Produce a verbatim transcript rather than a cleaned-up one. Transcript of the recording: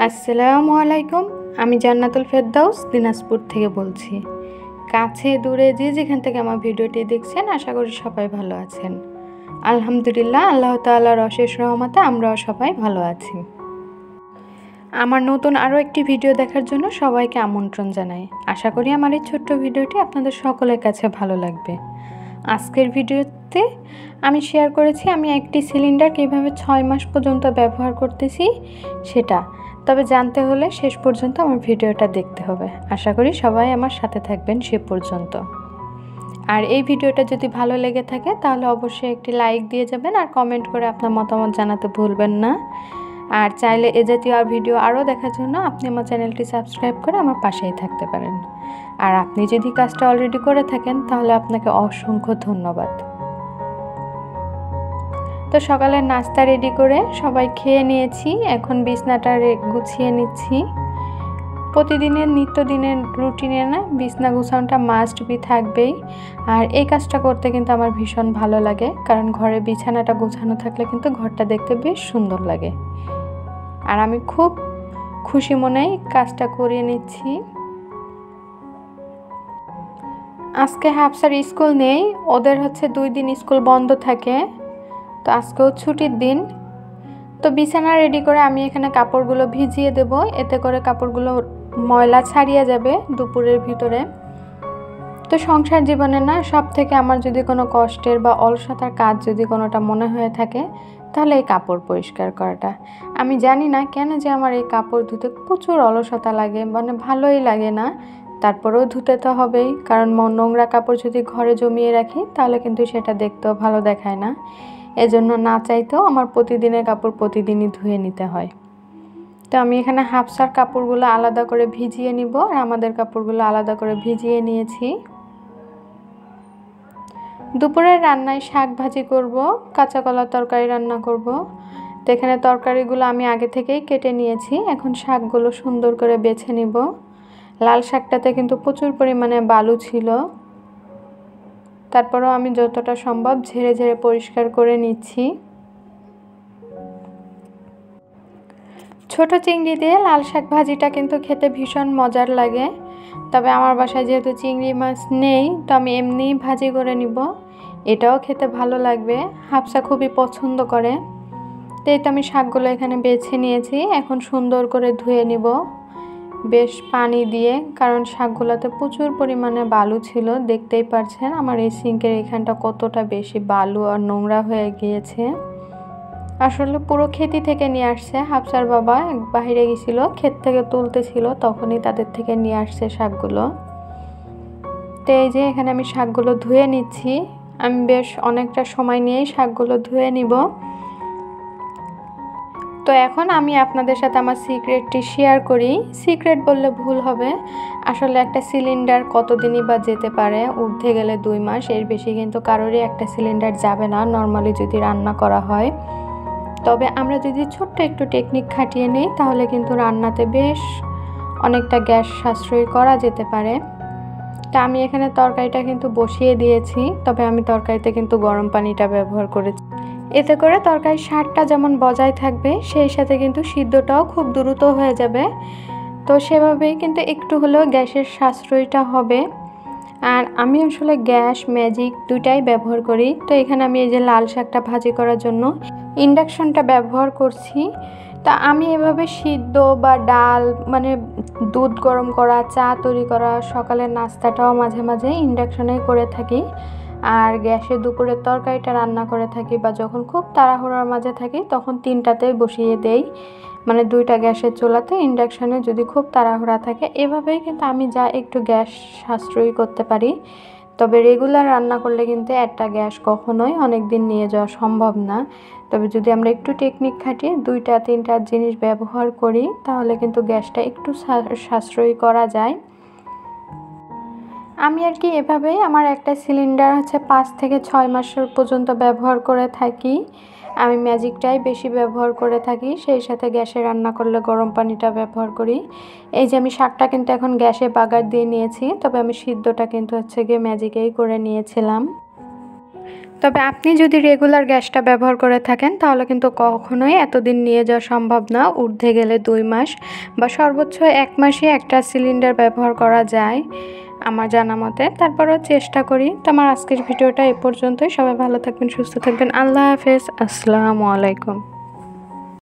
আসসালামু আলাইকুম। আমি জান্নাতুল ফেরদাউস দিনাজপুর থেকে বলছি। কাছে দূরে যে যেখান থেকে আমার ভিডিওটি দেখছেন আশা করি সবাই ভালো আছেন। আলহামদুলিল্লাহ, আল্লাহ তাআলার অশেষ রহমতে আমরাও সবাই ভালো আছি। আমার নতুন আরও একটি ভিডিও দেখার জন্য সবাইকে আমন্ত্রণ জানাই। আশা করি আমার এই ছোট্ট ভিডিওটি আপনাদের সকলের কাছে ভালো লাগবে। আজকের ভিডিওতে আমি শেয়ার করেছি আমি একটি সিলিন্ডার কীভাবে ছয় মাস পর্যন্ত ব্যবহার করতেছি সেটা। তবে জানতে হলে শেষ পর্যন্ত আমার ভিডিওটা দেখতে হবে। আশা করি সবাই আমার সাথে থাকবেন সে পর্যন্ত। আর এই ভিডিওটা যদি ভালো লেগে থাকে তাহলে অবশ্যই একটি লাইক দিয়ে যাবেন আর কমেন্ট করে আপনার মতামত জানাতে ভুলবেন না। আর চাইলে এ জাতীয় আর ভিডিও আরও দেখার জন্য আপনি আমার চ্যানেলটি সাবস্ক্রাইব করে আমার পাশেই থাকতে পারেন। আর আপনি যদি কাজটা অলরেডি করে থাকেন তাহলে আপনাকে অসংখ্য ধন্যবাদ। তো সকালের নাস্তা রেডি করে সবাই খেয়ে নিয়েছি। এখন বিছনাটা গুছিয়ে নিচ্ছি। প্রতিদিনের নিত্যদিনের রুটিনে না বিছনা গুছানোটা মাস্ট বি থাকবেই। আর এই কাজটা করতে কিন্তু আমার ভীষণ ভালো লাগে, কারণ ঘরে বিছানাটা গোছানো থাকলে কিন্তু ঘরটা দেখতে বেশ সুন্দর লাগে। আর আমি খুব খুশি মনেই কাজটা করিয়ে নিচ্ছি। আজকে হাফসার স্কুল নেই, ওদের হচ্ছে দুই দিন স্কুল বন্ধ থাকে, তো আজকেও ছুটির দিন। তো বিছানা রেডি করে আমি এখানে কাপড়গুলো ভিজিয়ে দেব, এতে করে কাপড়গুলো ময়লা ছাড়িয়ে যাবে দুপুরের ভিতরে। তো সংসার জীবনে না সব থেকে আমার যদি কোনো কষ্টের বা অলসতার কাজ যদি কোনোটা মনে হয়ে থাকে তাহলে এই কাপড় পরিষ্কার করাটা। আমি জানি না কেন যে আমার এই কাপড় ধুতে প্রচুর অলসতা লাগে, মানে ভালোই লাগে না। তারপরেও ধুতে তো হবেই, কারণ নোংরা কাপড় যদি ঘরে জমিয়ে রাখি তাহলে কিন্তু সেটা দেখতেও ভালো দেখায় না। এজন্য না চাইতেও আমার প্রতিদিনের কাপড় প্রতিদিনই ধুয়ে নিতে হয়। তো আমি এখানে হাফসার কাপড়গুলো আলাদা করে ভিজিয়ে নিব আর আমাদের কাপড়গুলো আলাদা করে ভিজিয়ে নিয়েছি। দুপুরের রান্নায় শাক ভাজি করব, কাঁচা কলা তরকারি রান্না করব। তো এখানে তরকারিগুলো আমি আগে থেকেই কেটে নিয়েছি। এখন শাকগুলো সুন্দর করে বেছে নিব। লাল শাকটাতে কিন্তু প্রচুর পরিমাণে বালু ছিল, তারপরেও আমি যতটা সম্ভব ঝেড়ে ঝেড়ে পরিষ্কার করে নিচ্ছি। ছোট চিংড়ি দিয়ে লাল শাক ভাজিটা কিন্তু খেতে ভীষণ মজার লাগে। তবে আমার বাসায় যেহেতু চিংড়ি মাছ নেই, তো আমি এমনিই ভাজি করে নিব। এটাও খেতে ভালো লাগবে, হাফসা খুবই পছন্দ করে। তো এই তো আমি শাকগুলো এখানে বেছে নিয়েছি। এখন সুন্দর করে ধুয়ে নিব বেশ পানি দিয়ে, কারণ শাকগুলোতে প্রচুর পরিমাণে বালু ছিল। দেখতেই পাচ্ছেন আমার এই সিঙ্কের এখানটা কতটা বেশি বালু আর নোংরা হয়ে গিয়েছে। আসলে পুরো ক্ষেতি থেকে নিয়ে আসছে, হাফসার বাবা বাইরে গেছিল, ক্ষেত থেকে তুলতেছিল, তখনই তাদের থেকে নিয়ে আসছে শাকগুলো। তো এই যে এখানে আমি শাকগুলো ধুয়ে নিচ্ছি। আমি বেশ অনেকটা সময় নিয়েই শাকগুলো ধুয়ে নিব। তো এখন আমি আপনাদের সাথে আমার সিক্রেটটি শেয়ার করি। সিক্রেট বললে ভুল হবে, আসলে একটা সিলিন্ডার কতদিনই বা যেতে পারে, ঊর্ধ্বে গেলে দুই মাস, এর বেশি কিন্তু কারোরই একটা সিলিন্ডার যাবে না নর্মালি যদি রান্না করা হয়। তবে আমরা যদি ছোট্ট একটু টেকনিক খাটিয়ে নিই তাহলে কিন্তু রান্নাতে বেশ অনেকটা গ্যাস সাশ্রয় করা যেতে পারে। তা আমি এখানে তরকারিটা কিন্তু বসিয়ে দিয়েছি, তবে আমি তরকারিতে কিন্তু গরম পানিটা ব্যবহার করেছি। এতে করে তরকারির স্বাদটা যেমন বজায় থাকবে, সেই সাথে কিন্তু সিদ্ধটাও খুব দ্রুত হয়ে যাবে। তো সেভাবেই কিন্তু একটু হলেও গ্যাসের সাশ্রয়টা হবে। আর আমি আসলে গ্যাস ম্যাজিক দুটাই ব্যবহার করি। তো এখানে আমি এই যে লাল শাকটা ভাজি করার জন্য ইন্ডাকশনটা ব্যবহার করছি। তা আমি এভাবে সিদ্ধ বা ডাল, মানে দুধ গরম করা, চা তৈরি করা, সকালের নাস্তাটাও মাঝে মাঝে ইন্ডাকশনেই করে থাকি। আর গ্যাসে দুপুরের তরকারিটা রান্না করে থাকি, বা যখন খুব তাড়াহুড়োর মাঝে থাকি তখন তিনটাতেই বসিয়ে দেই, মানে দুইটা গ্যাসের চুলাতে ইন্ডাকশানে যদি খুব তাড়াহুড়া থাকে। এভাবেই কিন্তু আমি যা একটু গ্যাস সাশ্রয়ী করতে পারি। তবে রেগুলার রান্না করলে কিন্তু একটা গ্যাস কখনোই অনেক দিন নিয়ে যাওয়া সম্ভব না। তবে যদি আমরা একটু টেকনিক খাটিয়ে দুইটা তিনটা জিনিস ব্যবহার করি তাহলে কিন্তু গ্যাসটা একটু সাশ্রয়ী করা যায়। আমি আর কি এভাবেই আমার একটা সিলিন্ডার হচ্ছে পাঁচ থেকে ছয় মাসের পর্যন্ত ব্যবহার করে থাকি। আমি ম্যাজিকটাই বেশি ব্যবহার করে থাকি, সেই সাথে গ্যাসে রান্না করলে গরম পানিটা ব্যবহার করি। এই যে আমি শাকটা কিন্তু এখন গ্যাসে বাগার দিয়ে নিয়েছি, তবে আমি সিদ্ধটা কিন্তু হচ্ছে গিয়ে ম্যাজিকেই করে নিয়েছিলাম। তবে আপনি যদি রেগুলার গ্যাসটা ব্যবহার করে থাকেন তাহলে কিন্তু কখনোই এতদিন নিয়ে যাওয়া সম্ভব না, ঊর্ধ্বে গেলে দুই মাস বা সর্বোচ্চ এক মাসে একটা সিলিন্ডার ব্যবহার করা যায় আমার জানা মতে। তারপরেও চেষ্টা করি। তো আমার আজকের ভিডিওটা এ পর্যন্তই। সবাই ভালো থাকবেন, সুস্থ থাকবেন। আল্লাহ হাফেজ, আসসালামু আলাইকুম।